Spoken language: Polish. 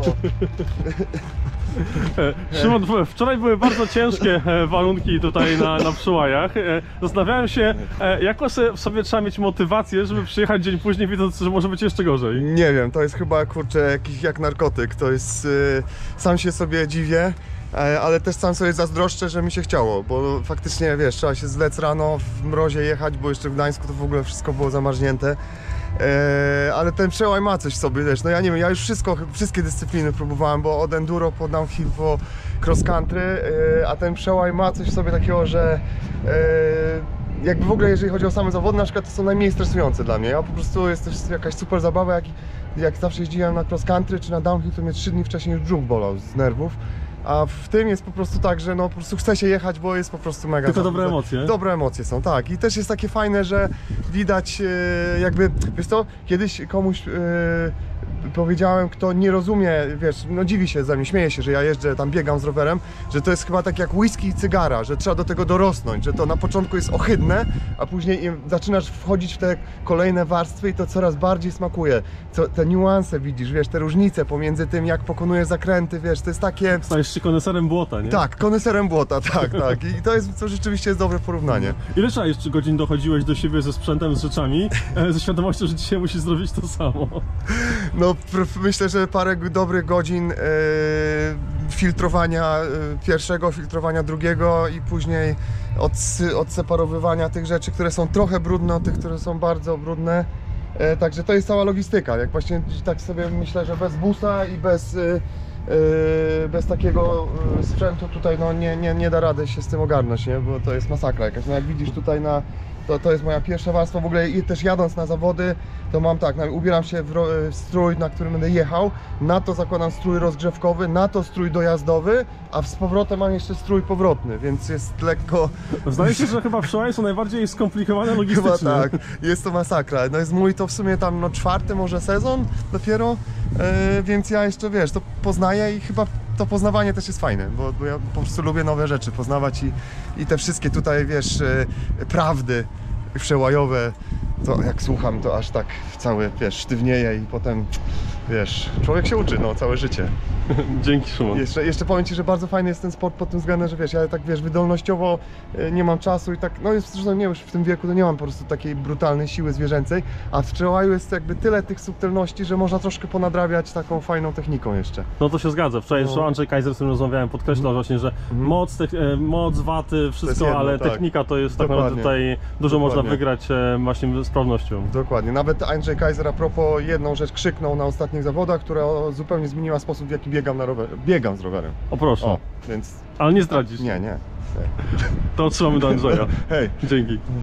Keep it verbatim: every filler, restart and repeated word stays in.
Szymon, wczoraj były bardzo ciężkie warunki tutaj na, na Przełajach. Zastanawiałem się, jaką w sobie trzeba mieć motywację, żeby przyjechać dzień później, widząc, że może być jeszcze gorzej. Nie wiem, to jest chyba, kurczę, jakiś jak narkotyk. To jest... Yy, sam się sobie dziwię, ale też sam sobie zazdroszczę, że mi się chciało, bo faktycznie, wiesz, trzeba się zlec rano w mrozie jechać, bo jeszcze w Gdańsku to w ogóle wszystko było zamarznięte. Eee, ale ten Przełaj ma coś w sobie, wiesz, no ja nie wiem, ja już wszystko, wszystkie dyscypliny próbowałem, bo od enduro po downhill, po cross country, eee, a ten Przełaj ma coś w sobie takiego, że eee, jakby w ogóle jeżeli chodzi o same zawody, na przykład to są najmniej stresujące dla mnie. Ja po prostu jest też jakaś super zabawa, jak, jak zawsze jeździłem na cross country czy na downhill, to mnie trzy dni wcześniej już brzuch bolał z nerwów. A w tym jest po prostu tak, że no po prostu chce się jechać, bo jest po prostu mega... Tylko dobre emocje. Dobre emocje są, tak. I też jest takie fajne, że widać jakby, wiesz co, kiedyś komuś yy, powiedziałem, kto nie rozumie, wiesz, no dziwi się ze mnie, śmieje się, że ja jeżdżę, tam biegam z rowerem, że to jest chyba tak jak whisky i cygara, że trzeba do tego dorosnąć, że to na początku jest ohydne, a później zaczynasz wchodzić w te kolejne warstwy i to coraz bardziej smakuje. Co, te niuanse widzisz, wiesz, te różnice pomiędzy tym, jak pokonujesz zakręty, wiesz, to jest takie... Stajesz się koneserem błota, nie? Tak, koneserem błota, tak, tak. I to jest, to rzeczywiście jest dobre porównanie. Ile trzeba jeszcze godzin dochodziłeś do siebie ze sprzętem, z rzeczami, ze świadomością, że dzisiaj musisz zrobić to samo? No, myślę, że parę dobrych godzin e, filtrowania e, pierwszego, filtrowania drugiego i później od, odseparowywania tych rzeczy, które są trochę brudne od tych, które są bardzo brudne. E, także to jest cała logistyka. Jak właśnie tak sobie myślę, że bez busa i bez... E, bez takiego sprzętu tutaj no nie, nie, nie da rady się z tym ogarnąć, nie? Bo to jest masakra jakaś. No jak widzisz tutaj na, to, to jest moja pierwsza warstwa, w ogóle i też jadąc na zawody, to mam tak, no, ubieram się w, w strój, na którym będę jechał, na to zakładam strój rozgrzewkowy, na to strój dojazdowy, a z powrotem mam jeszcze strój powrotny, więc jest lekko... Zdaje się, że chyba Przełaje są najbardziej skomplikowane logistycznie. Chyba tak, jest to masakra. No jest mój to w sumie tam no czwarty może sezon dopiero, yy, więc ja jeszcze, wiesz, to poznaję i chyba to poznawanie też jest fajne, bo, bo ja po prostu lubię nowe rzeczy poznawać i, i te wszystkie tutaj, wiesz, yy, prawdy przełajowe, to jak słucham, to aż tak cały, wiesz, sztywnieje i potem, wiesz, człowiek się uczy, no, całe życie. Dzięki, Szymon. Jeszcze, jeszcze powiem Ci, że bardzo fajny jest ten sport pod tym względem, że wiesz, ja tak, wiesz, wydolnościowo nie mam czasu i tak, no jest, zresztą nie, już w tym wieku to nie mam po prostu takiej brutalnej siły zwierzęcej, a w Przełaju jest jakby tyle tych subtelności, że można troszkę ponadrabiać taką fajną techniką jeszcze. No to się zgadza. Wczoraj no. Andrzej Kaiser, z którym rozmawiałem, podkreślał mm. właśnie, że mm. moc, te, moc, waty, wszystko, jedno, ale tak. technika to jest tak naprawdę tutaj dużo Dokładnie. można wygrać właśnie sprawnością. Dokładnie. Nawet Andrzej Kaiser a propos jedną rzecz krzyknął na ostatnich zawodach, która zupełnie zmieniła sposób, w jaki biegam na rowerze. Biegam z rowerem. O proszę. O, więc... Ale nie zdradzisz. Nie, nie. To trzymamy do Andrzeja. Hej. Dzięki.